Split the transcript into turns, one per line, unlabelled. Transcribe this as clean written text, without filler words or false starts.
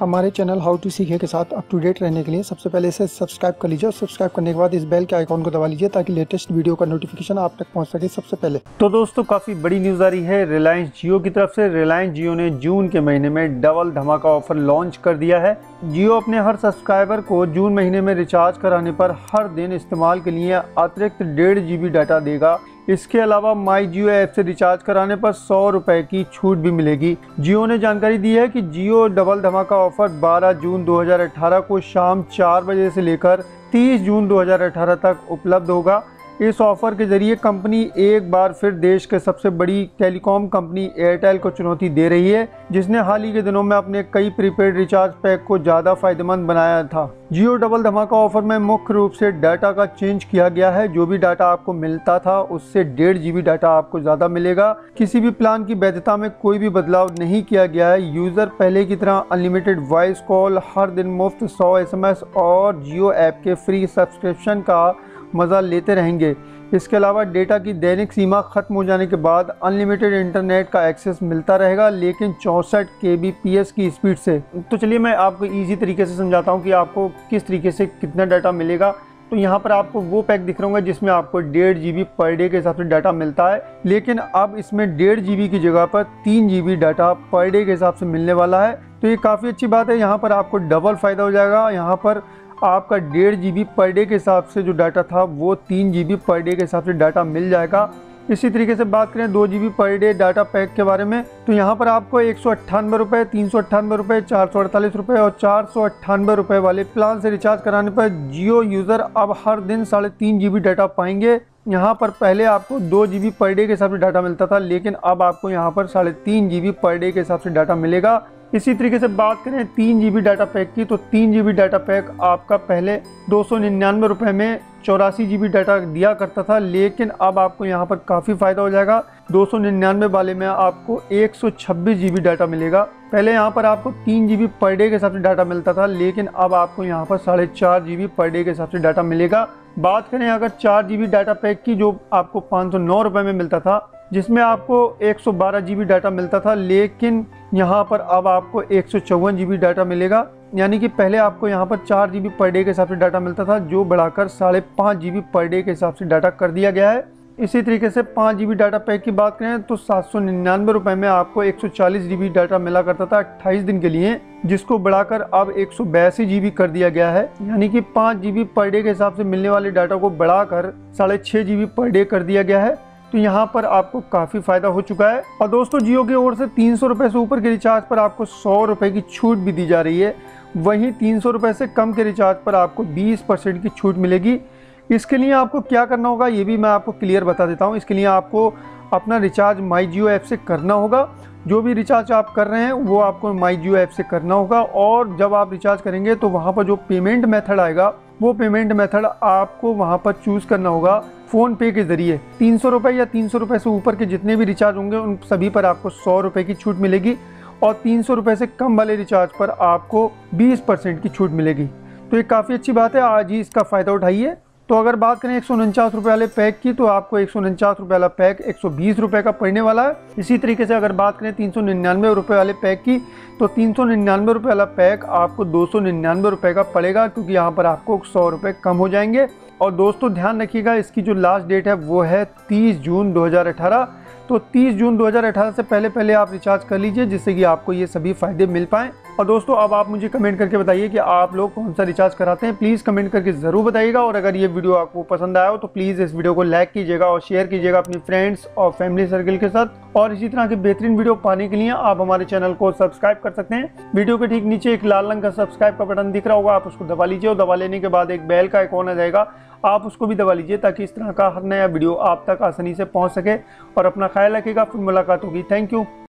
हमारे channel how to सीखे के साथ अप टू डेट रहने के लिए सबसे पहले इसे सब्सक्राइब कर लीजिए और सब्सक्राइब करने के बाद इस बेल के आइकॉन को दबा लीजिए ताकि लेटेस्ट वीडियो का नोटिफिकेशन आप तक पहुंच सके सबसे पहले।
तो दोस्तों काफ़ी बड़ी न्यूज़ आ रही है रिलायंस जियो की तरफ से। रिलायंस जियो ने जून के महीने में डबल धमाका ऑफर लॉन्च कर दिया है। जियो अपने हर सब्सक्राइबर को जून महीने में रिचार्ज कराने पर हर दिन इस्तेमाल के लिए अतिरिक्त 1.5 GB डाटा देगा। इसके अलावा माई जियो ऐप से रिचार्ज कराने पर 100 रुपए की छूट भी मिलेगी। जियो ने जानकारी दी है कि जियो डबल धमाका ऑफर 12 जून 2018 को शाम 4 बजे से लेकर 30 जून 2018 तक उपलब्ध होगा। इस ऑफर के जरिए कंपनी एक बार फिर देश के सबसे बड़ी टेलीकॉम कंपनी एयरटेल को चुनौती दे रही है, जिसने हाल ही के दिनों में अपने कई प्रीपेड रिचार्ज पैक को ज़्यादा फायदेमंद बनाया था। जियो डबल धमाका ऑफर में मुख्य रूप से डाटा का चेंज किया गया है। जो भी डाटा आपको मिलता था उससे 1.5 GB डाटा आपको ज़्यादा मिलेगा। किसी भी प्लान की वैधता में कोई भी बदलाव नहीं किया गया है। यूज़र पहले की तरह अनलिमिटेड वॉइस कॉल, हर दिन मुफ्त 100 SMS और जियो ऐप के फ्री सब्सक्रिप्शन का मज़ा लेते रहेंगे। इसके अलावा डेटा की दैनिक सीमा ख़त्म हो जाने के बाद अनलिमिटेड इंटरनेट का एक्सेस मिलता रहेगा, लेकिन 64 kbps की स्पीड से। तो चलिए मैं आपको इजी तरीके से समझाता हूँ कि आपको किस तरीके से कितना डाटा मिलेगा। तो यहाँ पर आपको वो पैक दिख रहा होगा जिसमें आपको 1.5 GB पर डे के हिसाब से डाटा मिलता है, लेकिन अब इसमें 1.5 GB की जगह पर 3 GB डाटा पर डे के हिसाब से मिलने वाला है। तो ये काफ़ी अच्छी बात है। यहाँ पर आपको डबल फ़ायदा हो जाएगा। यहाँ पर आपका 1.5 GB पर डे के हिसाब से जो डाटा था वो 3 GB पर डे के हिसाब से डाटा मिल जाएगा। इसी तरीके से बात करें 2 GB per day data pack के बारे में, तो यहाँ पर आपको 198 रुपये, 398 रुपये, 448 रुपये और 498 रुपये वाले प्लान से रिचार्ज कराने पर जियो यूज़र अब हर दिन 3.5 GB डाटा पाएंगे। यहाँ पर पहले आपको 2 GB पर डे के हिसाब से डाटा मिलता था, लेकिन अब आपको यहाँ पर 3.5 GB पर डे के हिसाब से डाटा मिलेगा। इसी तरीके से बात करें 3 GB डाटा पैक की, तो 3 GB डाटा पैक आपका पहले 299 रुपये में 84 GB डाटा दिया करता था, लेकिन अब आपको यहाँ पर काफ़ी फ़ायदा हो जाएगा। 299 वाले में आपको 126 GB डाटा मिलेगा। पहले यहाँ पर आपको 3 GB पर डे के हिसाब से डाटा मिलता था, लेकिन अब आपको यहाँ पर 4.5 GB पर डे के हिसाब से डाटा मिलेगा। बात करें अगर 4 GB डाटा पैक की, जो आपको 509 रुपये में मिलता था, जिसमें आपको 112 GB डाटा मिलता था, लेकिन यहाँ पर अब आपको 154 GB डाटा मिलेगा। यानी कि पहले आपको यहाँ पर 4 GB पर डे के हिसाब से डाटा मिलता था, जो बढ़ाकर 5.5 GB पर डे के हिसाब से डाटा कर दिया गया है। इसी तरीके से 5 GB डाटा पैक की बात करें तो 799 रुपये में आपको 140 GB डाटा मिला करता था 28 दिन के लिए, जिसको बढ़ाकर अब 182 GB कर दिया गया है। यानी कि 5 GB पर डे के हिसाब से मिलने वाले डाटा को बढ़ाकर 6.5 GB पर डे कर दिया गया है। तो यहाँ पर आपको काफ़ी फ़ायदा हो चुका है। और दोस्तों जियो की ओर से 300 रुपये से ऊपर के रिचार्ज पर आपको 100 रुपये की छूट भी दी जा रही है। वहीं 300 रुपये से कम के रिचार्ज पर आपको 20% की छूट मिलेगी। इसके लिए आपको क्या करना होगा ये भी मैं आपको क्लियर बता देता हूँ। इसके लिए आपको अपना रिचार्ज माई जियो ऐप से करना होगा। जो भी रिचार्ज आप कर रहे हैं वो आपको माई जियो ऐप से करना होगा, और जब आप रिचार्ज करेंगे तो वहाँ पर जो पेमेंट मेथड आएगा वो पेमेंट मेथड आपको वहाँ पर चूज़ करना होगा फ़ोन पे के ज़रिए। 300 रुपये या 300 रुपये से ऊपर के जितने भी रिचार्ज होंगे उन सभी पर आपको 100 रुपये की छूट मिलेगी, और 300 रुपये से कम वाले रिचार्ज पर आपको 20% की छूट मिलेगी। तो ये काफ़ी अच्छी बात है, आज ही इसका फ़ायदा उठाइए। तो अगर बात करें 149 रुपये वाले पैक की, तो आपको 149 रुपये वाला पैक 120 रुपये का पड़ने वाला है। इसी तरीके से अगर बात करें 399 रुपये वाले पैक की, तो 399 रुपये वाला पैक आपको 299 रुपये का पड़ेगा, क्योंकि यहाँ पर आपको 100 रुपये कम हो जाएंगे। और दोस्तों ध्यान रखिएगा, इसकी जो लास्ट डेट है वो है 30 जून 2018। तो 30 जून 2018 से पहले आप रिचार्ज कर लीजिए, जिससे कि आपको ये सभी फ़ायदे मिल पाएँ। और दोस्तों अब आप मुझे कमेंट करके बताइए कि आप लोग कौन सा रिचार्ज कराते हैं। प्लीज़ कमेंट करके ज़रूर बताइएगा। और अगर ये वीडियो आपको पसंद आया हो तो प्लीज़ इस वीडियो को लाइक कीजिएगा और शेयर कीजिएगा अपनी फ्रेंड्स और फैमिली सर्कल के साथ। और इसी तरह के बेहतरीन वीडियो पाने के लिए आप हमारे चैनल को सब्सक्राइब कर सकते हैं। वीडियो के ठीक नीचे एक लाल रंग का सब्सक्राइब का बटन दिख रहा होगा, आप उसको दबा लीजिए, और दबा लेने के बाद एक बेल का आइकॉन आ जाएगा, आप उसको भी दबा लीजिए, ताकि इस तरह का हर नया वीडियो आप तक आसानी से पहुंच सके। और अपना ख्याल रखिएगा, फिर मुलाकात होगी। Thank you.